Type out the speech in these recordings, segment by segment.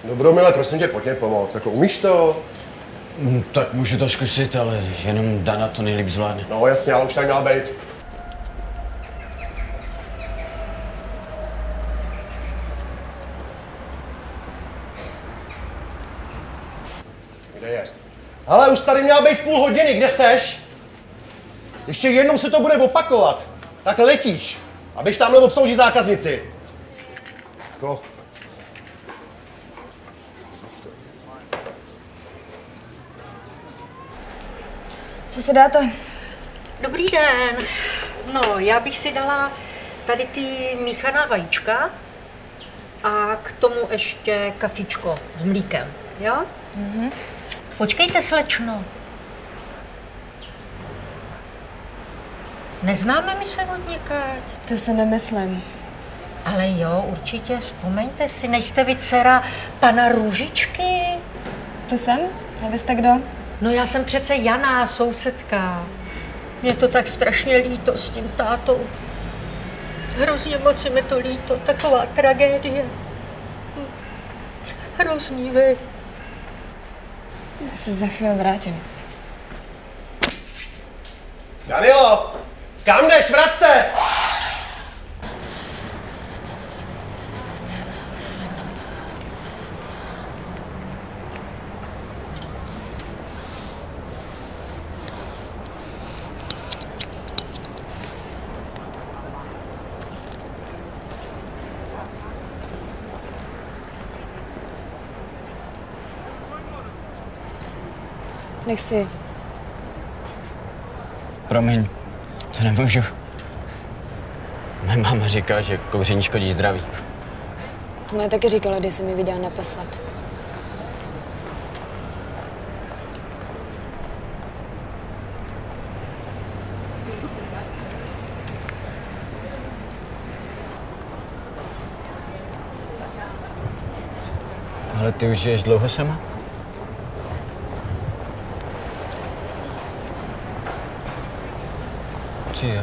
Dobromile, prosím tě, pojď mě pomoct. Jako, umíš to? Tak můžu to zkusit, ale jenom Dana to nejlíp zvládne. No jasně, ale už tak měla být. Kde je? Hele, už tady měla být půl hodiny, kde seš? Ještě jednou se to bude opakovat. Tak letíš, abyš tamhle obslouží zákaznici. Jako. Co si dáte? Dobrý den. No, já bych si dala tady ty míchaná vajíčka a k tomu ještě kafičko s mlíkem, jo? Mhm. Počkejte, slečno. Neznáme my se od někaď? To si nemyslím. Ale jo, určitě, vzpomeňte si, nejste vy dcera pana Růžičky? To jsem? A vy jste kdo? No já jsem přece Jana, sousedka. Mě to tak strašně líto s tím tátou. Hrozně moc je mi to líto, taková tragédie. Hrozný vy. Já se za chvíli vrátím. Danilo, kam jdeš? Vrať se! Nech si. Promiň, to nemůžu. Moje máma říká, že kouření škodí zdraví. To mě taky říkala, když jsem ji viděla naposled. Ale ty už žiješ dlouho sama? Jo.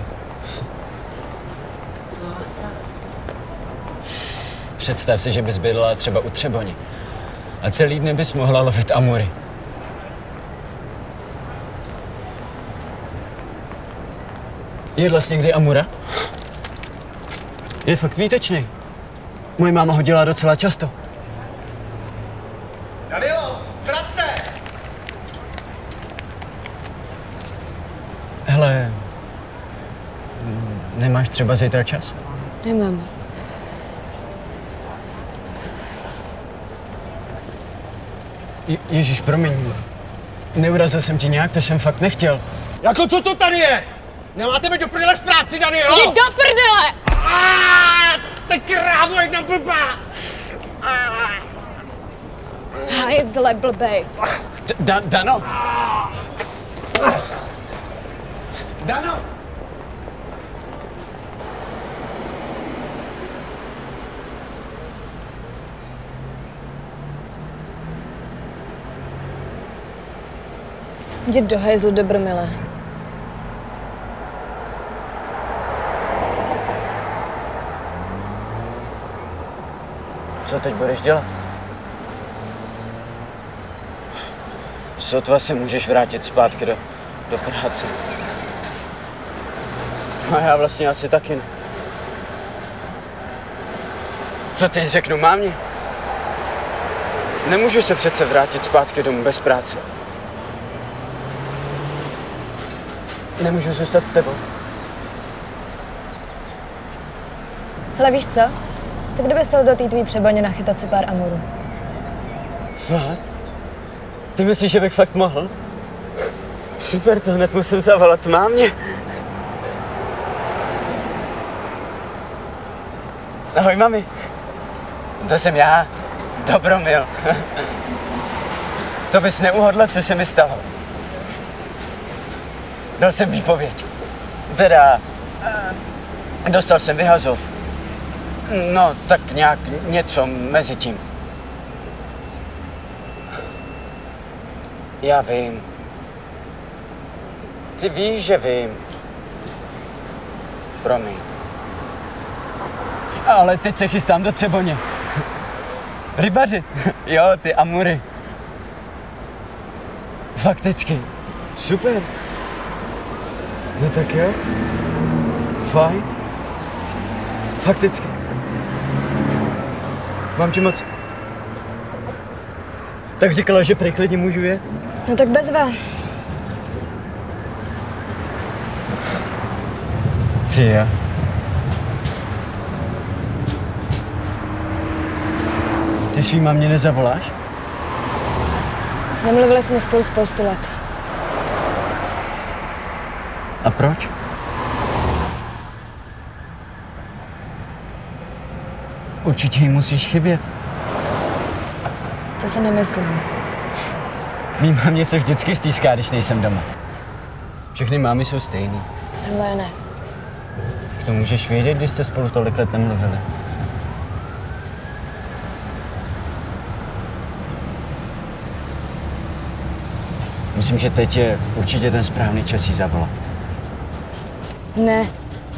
Představ si, že bys bydlela třeba u Třeboni a celý dny bys mohla lovit Amuři. Jedla jsi někdy Amura? Je fakt výtečný. Moje máma ho dělá docela často. Danilo, vrať se! Hele, nemáš třeba zítra čas? Nemám. Ježíš, promiň. Neurazil jsem ti nějak, to jsem fakt nechtěl. Jako co to tady je? Nemáte mi do prdele z práci, Danilo? Jdi do prdele! Teď krávo, jedna blbá! Hajzle, blbej. Dano? Dano! Jdi do hajzlu, Dobromile. Co teď budeš dělat? Sotva se můžeš vrátit zpátky do práce. A já vlastně asi taky ne. Co teď řeknu mámě? Nemůžu se přece vrátit zpátky domů bez práce. Nemůžu zůstat s tebou. Hele, víš co? Co kdyby se do té tvý Třeboně nachytat si pár amurů? Fakt? Ty myslíš, že bych fakt mohl? Super, to hned musím zavolat mámě. Ahoj, mami. To jsem já, Dobromil. To bys neuhodla, co se mi stalo. Dal jsem výpověď. Teda, dostal jsem vyhazov. No, tak nějak něco mezi tím. Já vím. Ty víš, že vím. Promiň. Ale teď se chystám do Třeboně. Rybaři. Jo, ty Amuři. Fakticky. Super. No tak jo. Fajn. Fakticky. Mám ti moc. Tak říkala, že prej klidně můžu jet? No tak bezva. Ty jo. Ty svý mámě nezavoláš? Nemluvili jsme spolu spoustu let. A proč? Určitě jí musíš chybět. To se nemyslím. Mý mámě se vždycky stýská, když nejsem doma. Všechny mámy jsou stejný. To moje ne. Tak to můžeš vědět, když jste spolu tolik let nemluvili. Myslím, že teď je určitě ten správný čas jí zavolat. Ne.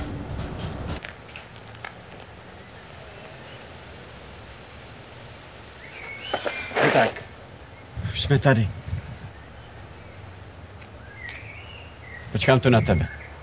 No tak, už jsme tady. Počkám tu na tebe.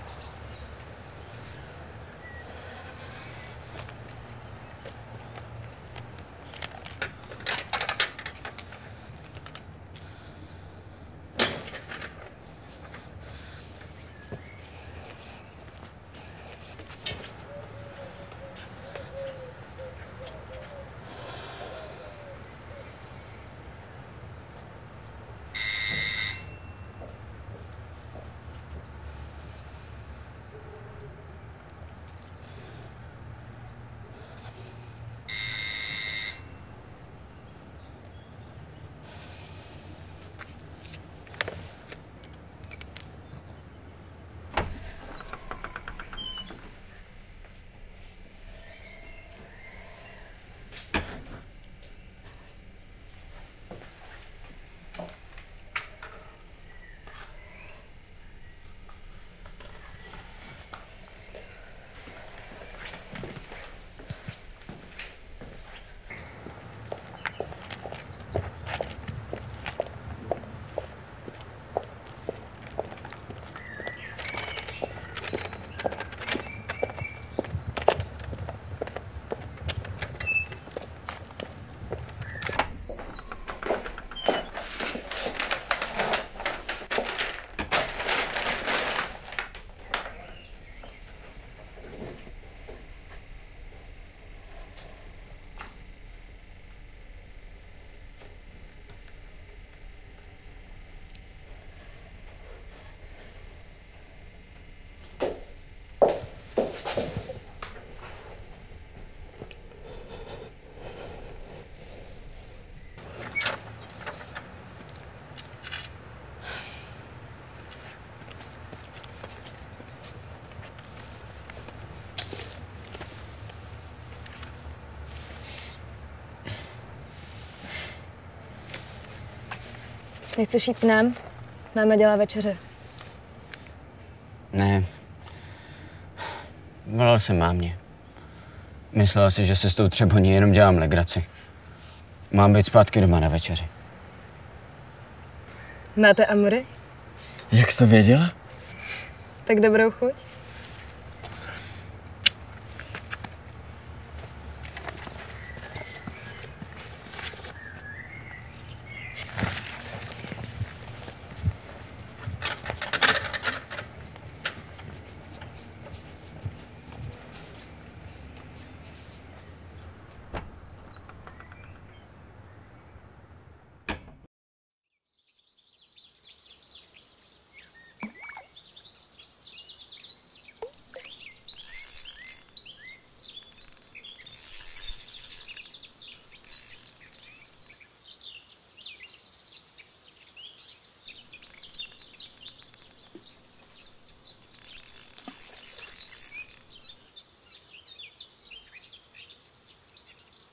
Nechceš jít k nám? Máma dělá večeře. Ne. Volal jsem mámě. Myslela si, že se s tou Třeboní jenom dělám legraci. Mám být zpátky doma na večeři. Máte Amuři? Jak jsi to věděla? Tak dobrou chuť.